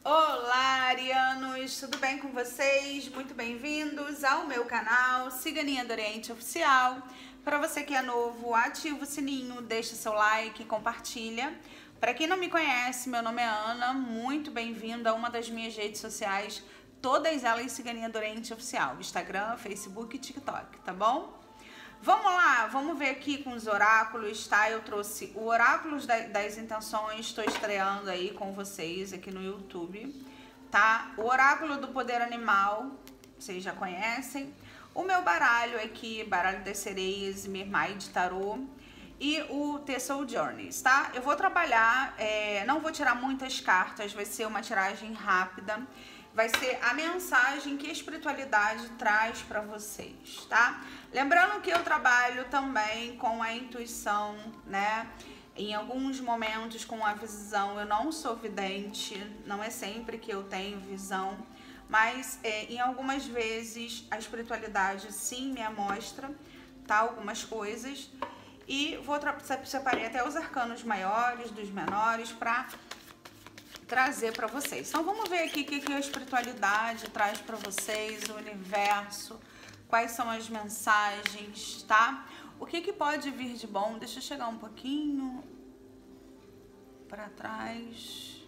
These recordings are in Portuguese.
Olá, arianos! Tudo bem com vocês? Muito bem-vindos ao meu canal Ciganinha do Oriente Oficial. Para você que é novo, ativa o sininho, deixa seu like, compartilha. Para quem não me conhece, meu nome é Ana, muito bem-vindo a uma das minhas redes sociais, todas elas Ciganinha do Oriente Oficial, Instagram, Facebook e TikTok, tá bom? Vamos lá, vamos ver aqui com os oráculos, tá? Eu trouxe o Oráculos das Intenções, estou estreando aí com vocês aqui no YouTube, tá? O Oráculo do Poder Animal, vocês já conhecem. O meu baralho aqui, Baralho das Sereias, Mermaid Tarot. E o The Soul Journeys, tá? Eu vou trabalhar, não vou tirar muitas cartas, vai ser uma tiragem rápida. Vai ser a mensagem que a espiritualidade traz para vocês, tá? Lembrando que eu trabalho também com a intuição, né? Em alguns momentos com a visão, eu não sou vidente, não é sempre que eu tenho visão, mas em algumas vezes a espiritualidade sim me mostra, tá? Algumas coisas. E separei até os arcanos maiores, dos menores, para trazer para vocês. Então vamos ver aqui o que a espiritualidade traz para vocês, o universo, quais são as mensagens, tá? O que pode vir de bom? Deixa eu chegar um pouquinho para trás.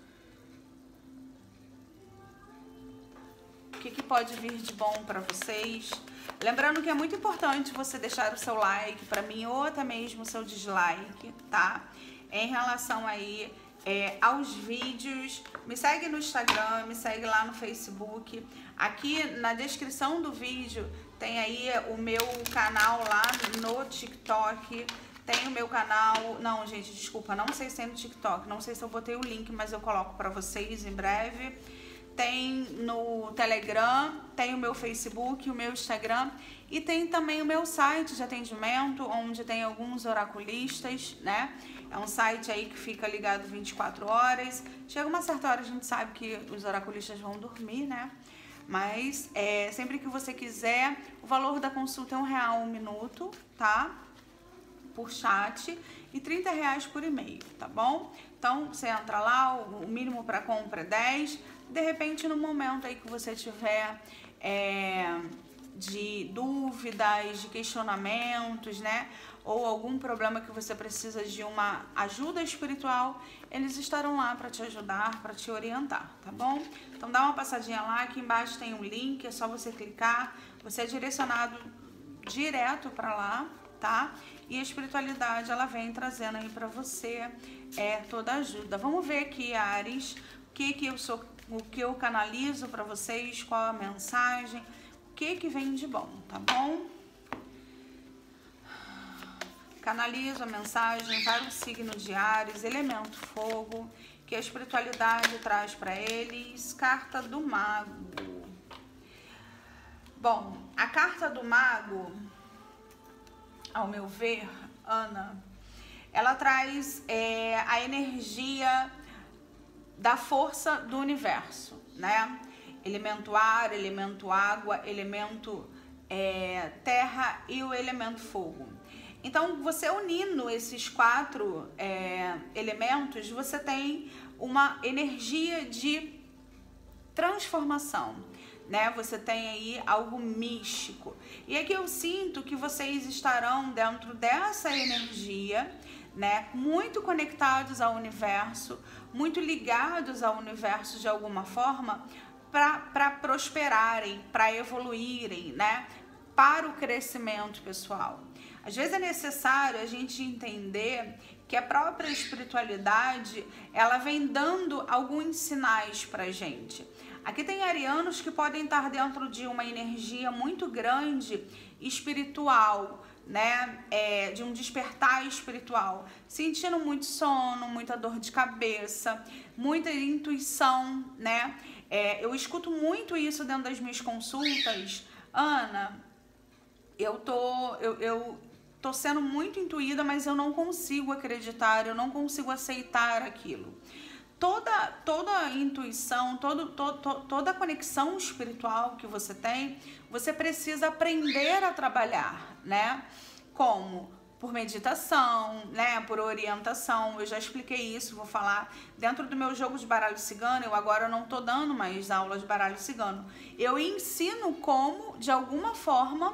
O que pode vir de bom para vocês? Lembrando que é muito importante você deixar o seu like para mim ou até mesmo o seu dislike, tá? Em relação aí aos vídeos, me segue no Instagram, me segue lá no Facebook. Aqui na descrição do vídeo tem aí o meu canal lá no TikTok. Tem o meu canal, não gente, desculpa, não sei se é no TikTok, não sei se eu botei o link, mas eu coloco para vocês em breve. Tem no Telegram, tem o meu Facebook, o meu Instagram e tem também o meu site de atendimento, onde tem alguns oraculistas, né? É um site aí que fica ligado 24 horas. Chega uma certa hora a gente sabe que os oraculistas vão dormir, né? Mas sempre que você quiser, o valor da consulta é R$1 um minuto, tá? Por chat e R$30 por e-mail, tá bom? Então você entra lá, o mínimo para compra é 10. De repente, no momento aí que você tiver de dúvidas, de questionamentos, né? Ou algum problema que você precisa de uma ajuda espiritual, eles estarão lá para te ajudar, para te orientar, tá bom? Então dá uma passadinha lá, aqui embaixo tem um link, é só você clicar, você é direcionado direto para lá, tá? E a espiritualidade, ela vem trazendo aí para você toda a ajuda. Vamos ver aqui, Áries, o que eu canalizo para vocês, qual a mensagem, o que vem de bom, tá bom? Canalizo a mensagem para o signo de Áries, elemento fogo, que a espiritualidade traz para eles. Carta do Mago. Bom, a carta do Mago, ao meu ver, Ana, ela traz a energia da força do universo, né? Elemento ar, elemento água, elemento terra e o elemento fogo. Então, você unindo esses quatro elementos, você tem uma energia de transformação, né? Você tem aí algo místico. E aqui eu sinto que vocês estarão dentro dessa energia, né? Muito conectados ao universo, muito ligados ao universo de alguma forma, para prosperarem, para evoluírem, né? Para o crescimento pessoal. Às vezes é necessário a gente entender que a própria espiritualidade, ela vem dando alguns sinais pra gente. Aqui tem arianos que podem estar dentro de uma energia muito grande espiritual, né? De um despertar espiritual, sentindo muito sono, muita dor de cabeça, muita intuição, né? Eu escuto muito isso dentro das minhas consultas. Ana, eu tô sendo muito intuída, mas eu não consigo acreditar, eu não consigo aceitar aquilo. Toda a intuição, toda a conexão espiritual que você tem, você precisa aprender a trabalhar, né? Como? por meditação, né, por orientação. Eu já expliquei isso, vou falar. Dentro do meu jogo de baralho cigano, eu agora não tô dando mais aula de baralho cigano. Eu ensino como, de alguma forma,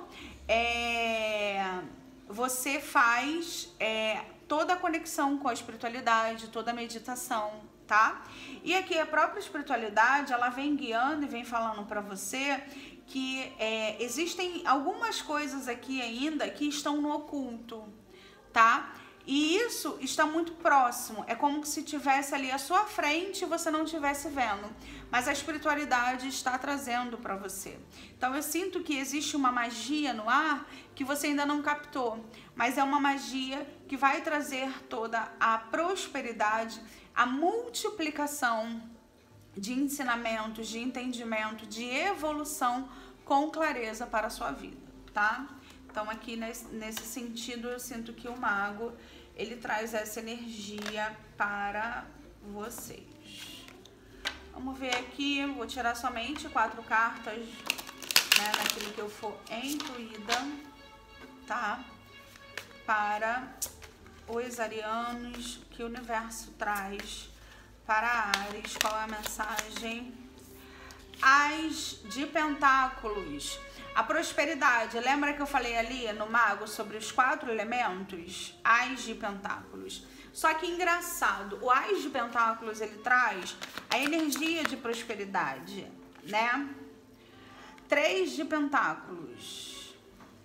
você faz toda a conexão com a espiritualidade, toda a meditação, tá? E aqui a própria espiritualidade, ela vem guiando e vem falando pra você que existem algumas coisas aqui ainda que estão no oculto, tá? E isso está muito próximo, é como se tivesse ali à sua frente e você não estivesse vendo, mas a espiritualidade está trazendo para você. Então eu sinto que existe uma magia no ar que você ainda não captou, mas é uma magia que vai trazer toda a prosperidade, a multiplicação de ensinamentos, de entendimento, de evolução com clareza para a sua vida, tá? Então aqui nesse sentido eu sinto que o mago, ele traz essa energia para vocês. Vamos ver aqui, vou tirar somente 4 cartas, né, naquilo que eu for intuída, tá? Para os arianos, que o universo traz para Áries, qual é a mensagem? As de Pentáculos. A prosperidade, lembra que eu falei ali no mago sobre os 4 elementos? As de Pentáculos. Só que engraçado, o As de Pentáculos, ele traz a energia de prosperidade, né? 3 de Pentáculos.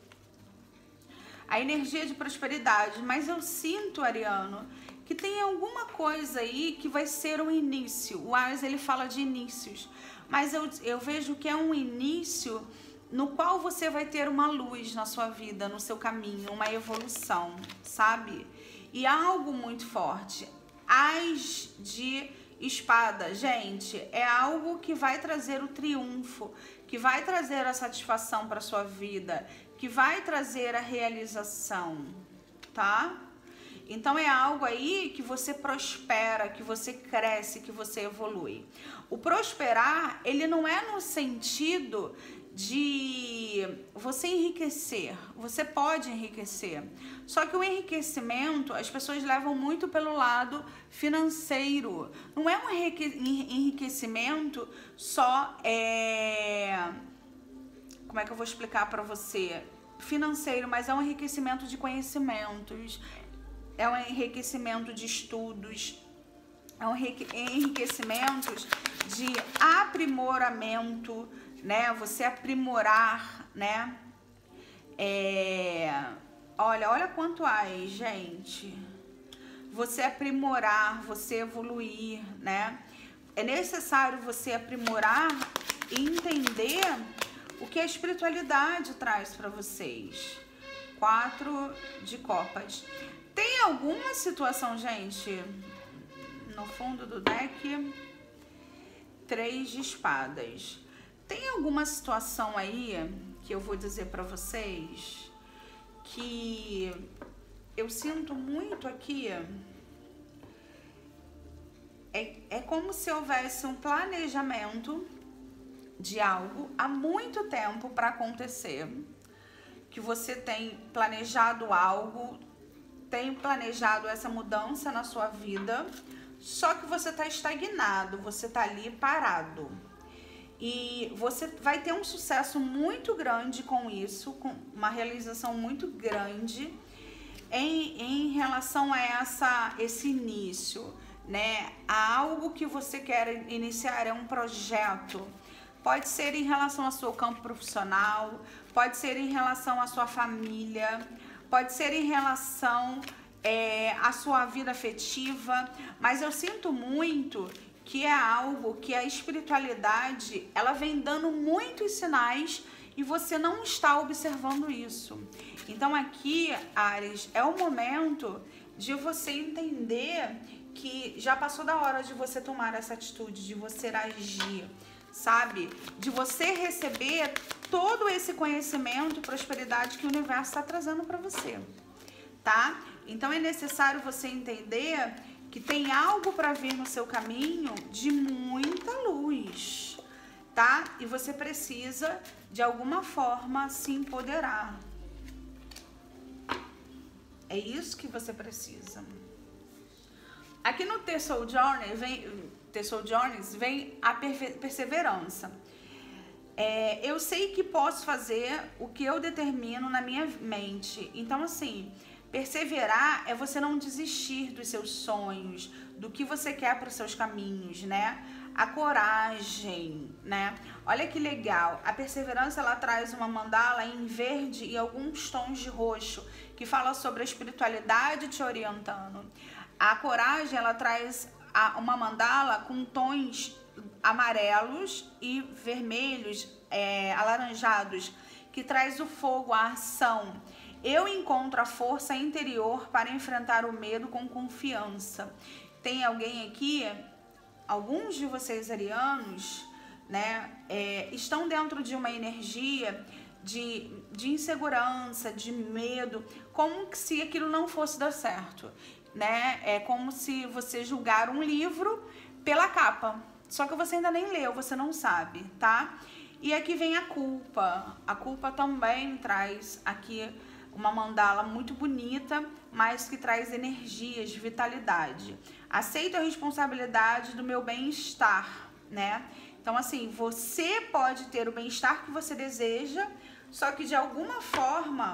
A energia de prosperidade, mas eu sinto, Ariano, que tem alguma coisa aí que vai ser um início. O As, ele fala de inícios, mas eu vejo que é um início no qual você vai ter uma luz na sua vida, no seu caminho, uma evolução, sabe? E algo muito forte. As de espada, gente, é algo que vai trazer o triunfo, que vai trazer a satisfação para sua vida, que vai trazer a realização, tá? Então é algo aí que você prospera, que você cresce, que você evolui. O prosperar, ele não é no sentido de você enriquecer. Você pode enriquecer. Só que o enriquecimento, as pessoas levam muito pelo lado financeiro. Não é um enriquecimento só, como é que eu vou explicar para você? Financeiro, mas é um enriquecimento de conhecimentos. É um enriquecimento de estudos, é um enriquecimento de aprimoramento, né? Você aprimorar, né? Olha quanto há, gente. Você aprimorar, você evoluir, né? É necessário você aprimorar e entender o que a espiritualidade traz para vocês. 4 de copas. Tem alguma situação, gente, no fundo do deck? 3 de espadas. Tem alguma situação aí que eu vou dizer pra vocês que eu sinto muito aqui? É como se houvesse um planejamento de algo há muito tempo para acontecer, que você tem planejado algo, tem planejado essa mudança na sua vida, só que você tá estagnado, você tá ali parado. E você vai ter um sucesso muito grande com isso, com uma realização muito grande em relação a esse início, né? A algo que você quer iniciar, é um projeto. Pode ser em relação ao seu campo profissional, pode ser em relação à sua família, pode ser em relação à sua vida afetiva, mas eu sinto muito que é algo que a espiritualidade, ela vem dando muitos sinais e você não está observando isso. Então aqui, Áries, é o momento de você entender que já passou da hora de você tomar essa atitude, de você agir, sabe? De você receber todo esse conhecimento e prosperidade que o universo está trazendo para você, tá? Então é necessário você entender que tem algo para vir no seu caminho de muita luz, tá? E você precisa, de alguma forma, se empoderar. É isso que você precisa. Aqui no The Soul Journeys vem a perseverança. Eu sei que posso fazer o que eu determino na minha mente. Então, assim, perseverar é você não desistir dos seus sonhos, do que você quer para os seus caminhos, né? A coragem, né? Olha que legal. A perseverança, ela traz uma mandala em verde e alguns tons de roxo, que fala sobre a espiritualidade te orientando. A coragem, ela traz uma mandala com tons amarelos e vermelhos, alaranjados, que traz o fogo, a ação. Eu encontro a força interior para enfrentar o medo com confiança. Tem alguém aqui, alguns de vocês arianos, né, estão dentro de uma energia de insegurança, de medo, como se aquilo não fosse dar certo, né? É como se você julgar um livro pela capa, só que você ainda nem leu, você não sabe, tá? E aqui vem a culpa. A culpa também traz aqui uma mandala muito bonita, mas que traz energias, vitalidade. Aceito a responsabilidade do meu bem-estar, né? Então, assim, você pode ter o bem-estar que você deseja, só que de alguma forma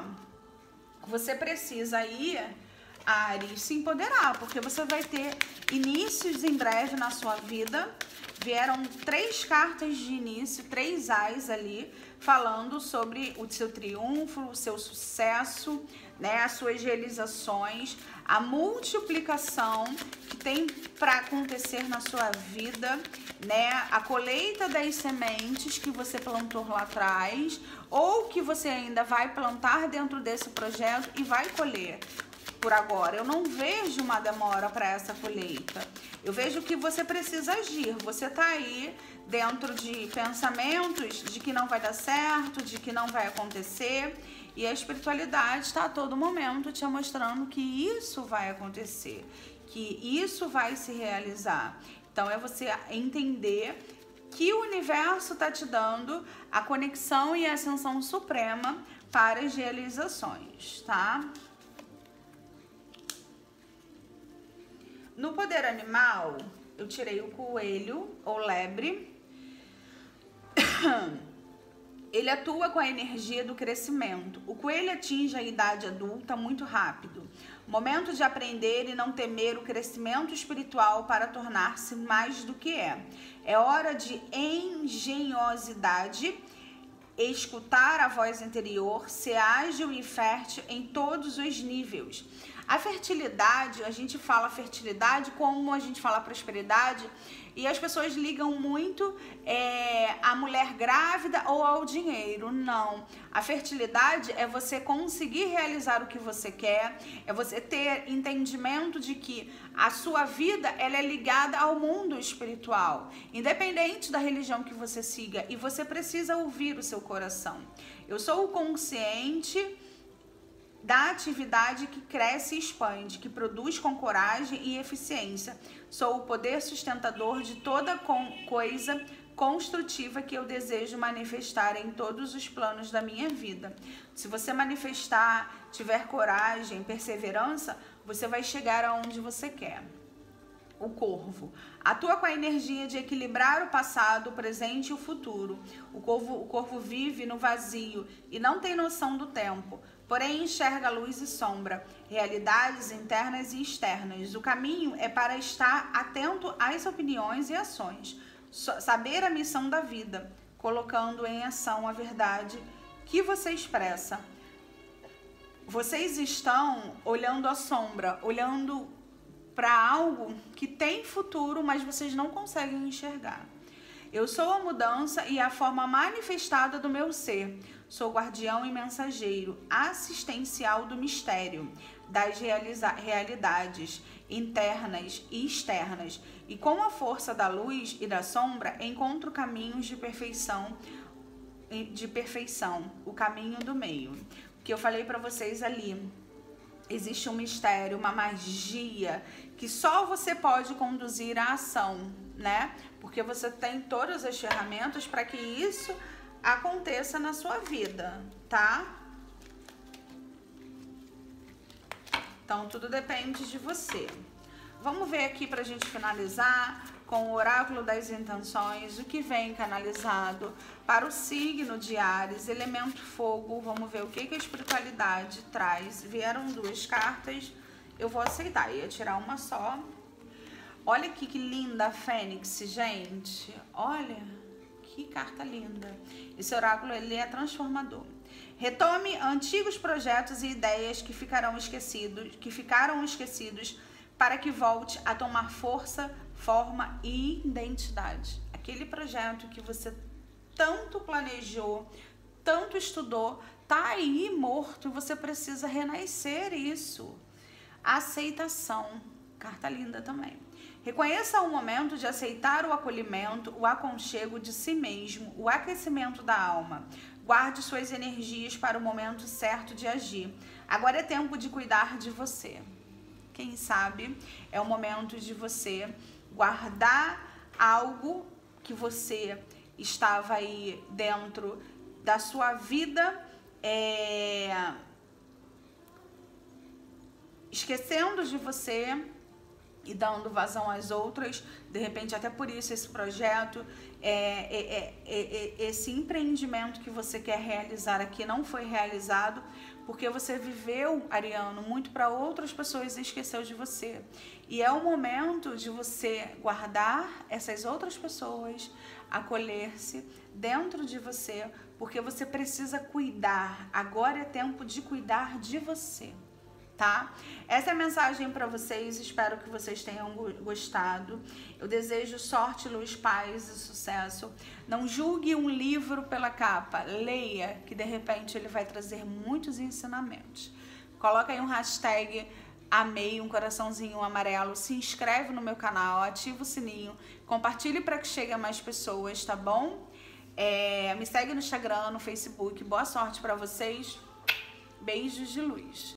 você precisa aí, Áries, se empoderar, porque você vai ter inícios em breve na sua vida. Vieram 3 cartas de início, 3 ais ali, falando sobre o seu triunfo, o seu sucesso, né, as suas realizações, a multiplicação que tem para acontecer na sua vida, né, a colheita das sementes que você plantou lá atrás, ou que você ainda vai plantar dentro desse projeto e vai colher. Por agora, eu não vejo uma demora para essa colheita. Eu vejo que você precisa agir. Você tá aí dentro de pensamentos de que não vai dar certo, de que não vai acontecer. E a espiritualidade está a todo momento te mostrando que isso vai acontecer, que isso vai se realizar. Então, é você entender que o universo está te dando a conexão e a ascensão suprema para as realizações, tá? No poder animal, eu tirei o coelho ou lebre. Ele atua com a energia do crescimento. O coelho atinge a idade adulta muito rápido. Momento de aprender e não temer o crescimento espiritual para tornar-se mais do que é. É hora de engenhosidade, escutar a voz interior, ser ágil e fértil em todos os níveis. A fertilidade, a gente fala fertilidade como a gente fala prosperidade, e as pessoas ligam muito à mulher grávida ou ao dinheiro. Não. A fertilidade é você conseguir realizar o que você quer, é você ter entendimento de que a sua vida ela é ligada ao mundo espiritual, independente da religião que você siga, e você precisa ouvir o seu coração. Eu sou o consciente da atividade que cresce e expande, que produz com coragem e eficiência. Sou o poder sustentador de toda coisa construtiva que eu desejo manifestar em todos os planos da minha vida. Se você manifestar, tiver coragem, perseverança, você vai chegar aonde você quer. O corvo atua com a energia de equilibrar o passado, o presente e o futuro. O corvo vive no vazio e não tem noção do tempo, porém enxerga luz e sombra, realidades internas e externas. O caminho é para estar atento às opiniões e ações, saber a missão da vida, colocando em ação a verdade que você expressa. Vocês estão olhando a sombra, olhando para algo que tem futuro, mas vocês não conseguem enxergar. Eu sou a mudança e a forma manifestada do meu ser. Sou guardião e mensageiro, assistencial do mistério, das realidades internas e externas. E com a força da luz e da sombra, encontro caminhos de perfeição, o caminho do meio. O que eu falei para vocês ali. Existe um mistério, uma magia que só você pode conduzir à ação, né? Porque você tem todas as ferramentas para que isso aconteça na sua vida, tá? Então, tudo depende de você. Vamos ver aqui pra gente finalizar com o oráculo das intenções, o que vem canalizado para o signo de Áries, elemento fogo. Vamos ver o que a espiritualidade traz. Vieram 2 cartas, eu vou aceitar, ia tirar uma só. Olha aqui que linda a Fênix, gente. Olha, que carta linda. Esse oráculo, ele é transformador. Retome antigos projetos e ideias que ficaram esquecidos para que volte a tomar força, forma e identidade. Aquele projeto que você tanto planejou, tanto estudou, tá aí morto e você precisa renascer isso. Aceitação. Carta linda também. Reconheça o momento de aceitar o acolhimento, o aconchego de si mesmo, o aquecimento da alma. Guarde suas energias para o momento certo de agir. Agora é tempo de cuidar de você. Quem sabe é o momento de você guardar algo que você estava aí dentro da sua vida, esquecendo de você e dando vazão às outras. De repente, até por isso, esse projeto, esse empreendimento que você quer realizar aqui não foi realizado, porque você viveu, Ariano, muito para outras pessoas e esqueceu de você. E é o momento de você guardar essas outras pessoas, acolher-se dentro de você, porque você precisa cuidar. Agora é tempo de cuidar de você. Tá? Essa é a mensagem para vocês, espero que vocês tenham gostado. Eu desejo sorte, luz, paz e sucesso. Não julgue um livro pela capa, leia, que de repente ele vai trazer muitos ensinamentos. Coloca aí um hashtag amei, um coraçãozinho amarelo, se inscreve no meu canal, ativa o sininho, compartilhe para que chegue a mais pessoas, tá bom? Me segue no Instagram, no Facebook, boa sorte para vocês, beijos de luz.